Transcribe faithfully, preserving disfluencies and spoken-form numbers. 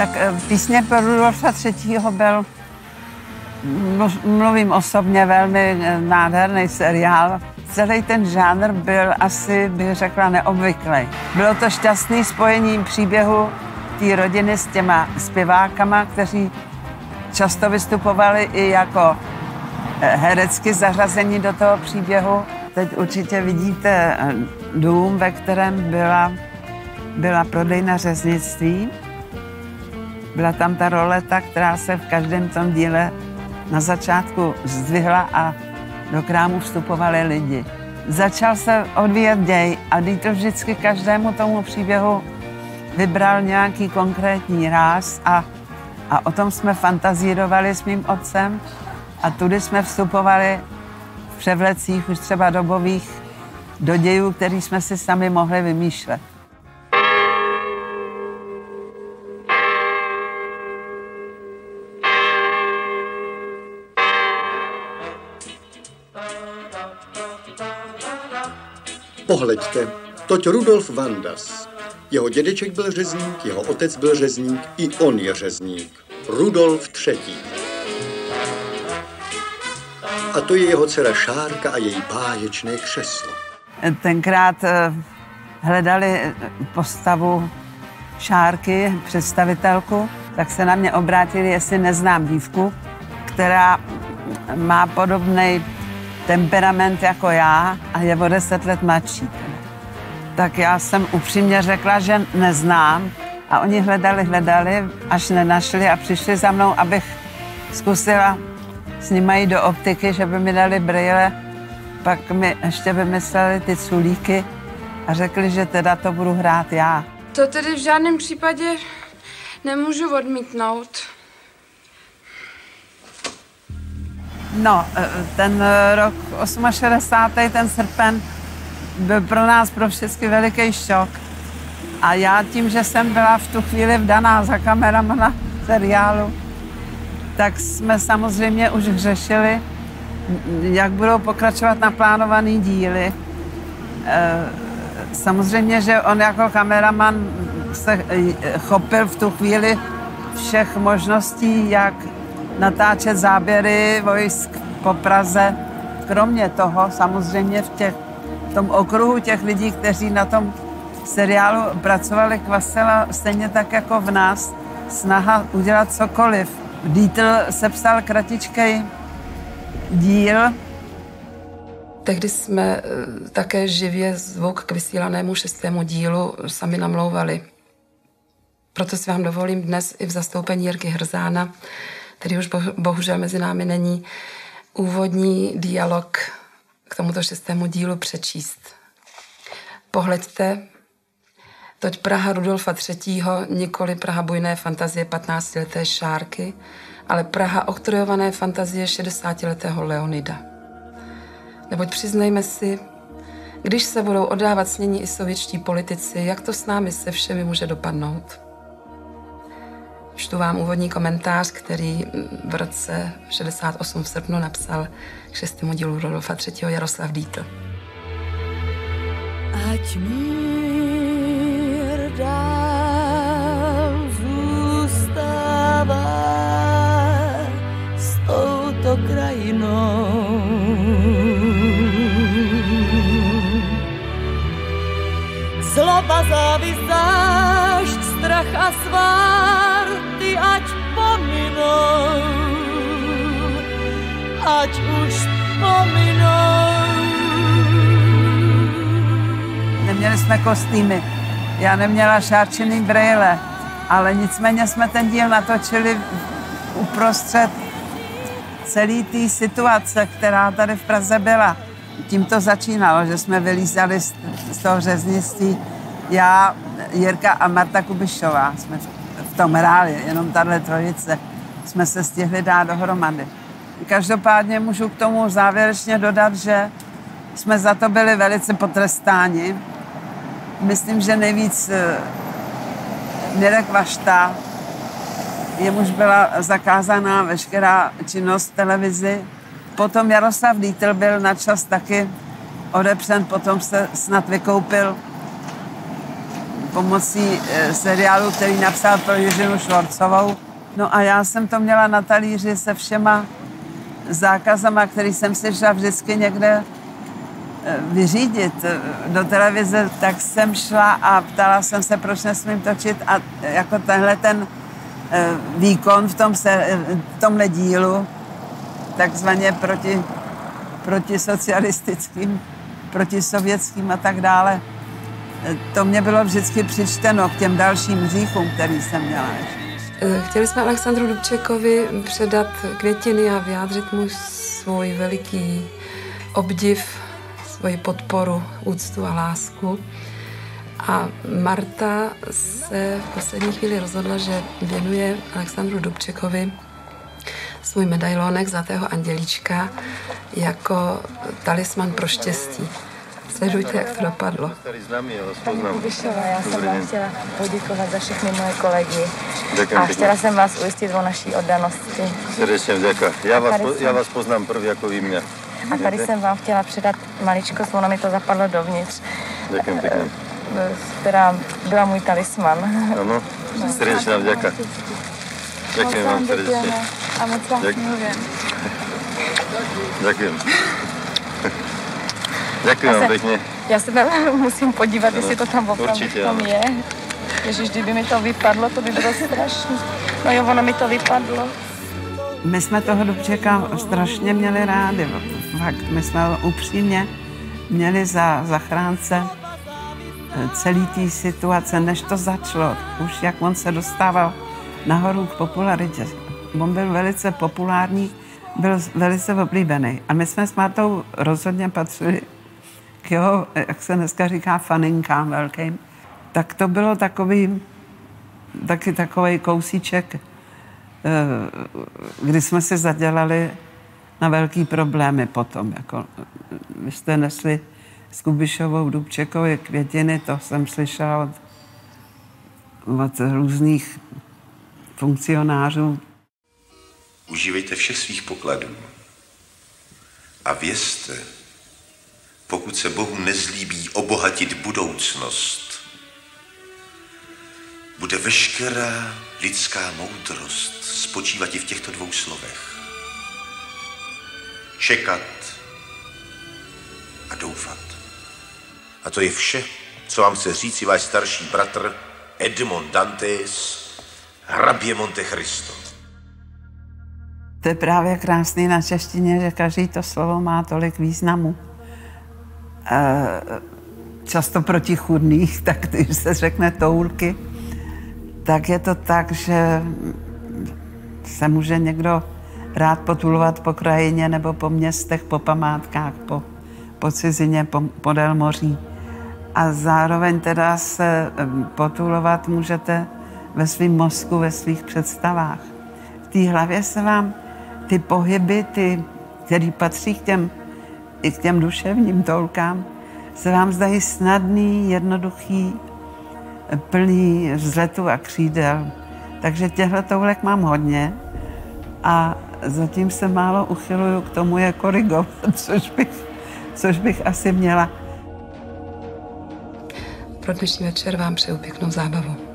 Tak Písně pro Rudolfa třetího byl, mluvím osobně, velmi nádherný seriál. Celý ten žánr byl asi, bych řekla, neobvyklý. Bylo to šťastné spojení příběhu té rodiny s těma zpěvákama, kteří často vystupovali i jako herecky zařazení do toho příběhu. Teď určitě vidíte dům, ve kterém byla, byla prodejna řeznictví. Byla tam ta roleta, která se v každém tom díle na začátku zdvihla a do krámu vstupovali lidi. Začal se odvíjet děj a Dietl vždycky každému tomu příběhu vybral nějaký konkrétní ráz a, a o tom jsme fantazírovali s mým otcem a tudy jsme vstupovali v převlecích už třeba dobových do dějů, který jsme si sami mohli vymýšlet. Pohleďte, toť Rudolf Vandas. Jeho dědeček byl řezník, jeho otec byl řezník, i on je řezník. Rudolf třetí. A to je jeho dcera Šárka a její báječné křeslo. Tenkrát hledali postavu Šárky, představitelku, tak se na mě obrátili, jestli neznám dívku, která má podobný temperament jako já a je o deset let mladší. Tak já jsem upřímně řekla, že neznám a oni hledali, hledali, až nenašli a přišli za mnou, abych zkusila s nimi jít do optiky, že by mi dali brýle, pak mi ještě vymysleli ty culíky a řekli, že teda to budu hrát já. To tedy v žádném případě nemůžu odmítnout. No, ten rok šedesátý osmý, ten srpen, byl pro nás pro všechny veliký šok. A já tím, že jsem byla v tu chvíli vdaná za kameramana seriálu, tak jsme samozřejmě už řešili, jak budou pokračovat naplánované díly. Samozřejmě, že on jako kameraman se chopil v tu chvíli všech možností, jak natáčet záběry vojsk po Praze. Kromě toho samozřejmě v, těch, v tom okruhu těch lidí, kteří na tom seriálu pracovali, kvasila stejně tak jako v nás snaha udělat cokoliv. Dietl sepsal kratičkej díl. Tehdy jsme také živě zvuk k vysílanému šestému dílu sami namlouvali. Proto si vám dovolím dnes i v zastoupení Jirky Hrzána, který už bohužel mezi námi není, úvodní dialog k tomuto šestému dílu přečíst. Pohleďte, toť Praha Rudolfa třetího, nikoli Praha bujné fantazie patnáctileté Šárky, ale Praha oktrojované fantazie šedesátiletého Leonida. Neboť přiznejme si, když se budou oddávat snění i sovětští politici, jak to s námi se všemi může dopadnout. Čtu vám úvodní komentář, který v roce šedesát osm v srpnu napsal k šestému dílu Rudolfa třetího Jaroslav Dietl. Ať mír dál zůstává s touto krajinou. Zloba, závist, zášť, strach a svár, ty ať pominou, ať už pominou. Neměli jsme kostýmy, já neměla šárčený brejle, ale nicméně jsme ten díl natočili uprostřed celé té situace, která tady v Praze byla. Tím to začínalo, že jsme vylízali z, z toho řeznictví. Já, Jirka a Marta Kubišová jsme v, v tom hráli, jenom tahle trojice. Jsme se stihli dát dohromady. Každopádně můžu k tomu závěrečně dodat, že jsme za to byli velice potrestáni. Myslím, že nejvíc Mirek Vašta, jemuž byla zakázaná veškerá činnost v televizi. Potom Jaroslav Dietl byl na čas taky odepřen, potom se snad vykoupil pomocí seriálu, který napsal pro Jiřinu Švorcovou. No a já jsem to měla na talíři se všema zákazama, který jsem si šla vždycky někde vyřídit do televize, tak jsem šla a ptala jsem se, proč nesmím točit a jako tenhle ten výkon v tom se, tomhle dílu, takzvaně proti, proti socialistickým, proti sovětským a tak dále, to mě bylo vždycky přičteno k těm dalším hříchům, který jsem měla. Chtěli jsme Alexandru Dubčekovi předat květiny a vyjádřit mu svůj veliký obdiv, svoji podporu, úctu a lásku. A Marta se v poslední chvíli rozhodla, že věnuje Alexandru Dubčekovi svůj medailonek Zlatého andělíčka jako talisman pro štěstí. Sledujte, jak to dopadlo. Paní Kubišová, já jsem vám chtěla poděkovat za všechny moje kolegy a chtěla jsem vás ujistit o naší oddanosti. Srdečně děkuji. Já vás, po, já vás poznám první jako vy mě. A tady jsem vám chtěla předat maličko, ono mi to zapadlo dovnitř, Děkuji pěkně. která byla můj talisman. Ano, srdečně vám děkuji. Děkuji vám srdečně. A moc vás mluvím. Děkuji. Děkuji vám pěkně. Já se tam musím podívat, ano, jestli to tam opravdu tam je. Ježiš, kdyby mi to vypadlo, to by bylo strašné. No jo, ono mi to vypadlo. My jsme toho Dubčeka strašně měli rádi. Fakt, my jsme ho upřímně měli za zachránce celý té situace, než to začalo. Už jak on se dostával nahoru k popularitě. On byl velice populární, byl velice oblíbený. A my jsme s Martou rozhodně patřili k jeho, jak se dneska říká, faninkám velkým. Tak to bylo takový, taky takový kousíček, kdy jsme si zadělali na velký problémy potom. Jako, vy jste nesli s Kubišovou Dubčekově květiny, to jsem slyšela od, od různých funkcionářů. Užívejte všech svých pokladů a vězte, pokud se Bohu nezlíbí obohatit budoucnost, bude veškerá lidská moudrost spočívat i v těchto dvou slovech. Čekat a doufat. A to je vše, co vám chce říci váš starší bratr Edmond Dantes, hrabě Monte Cristo. To je právě krásný na češtině, že každý to slovo má tolik významu. Často protichůdných, tak když se řekne toulky, tak je to tak, že se může někdo rád potulovat po krajině nebo po městech, po památkách, po, po cizině, po, podél moří. A zároveň teda se potulovat můžete ve svém mozku, ve svých představách. V té hlavě se vám ty pohyby, ty, které patří k těm, i k těm duševním toulkám, se vám zdají snadný, jednoduchý, plný vzletu a křídel. Takže těchto toulek mám hodně a zatím se málo uchyluju k tomu je korigovat, což bych, což bych asi měla. Pro dnešní večer vám přeju pěknou zábavu.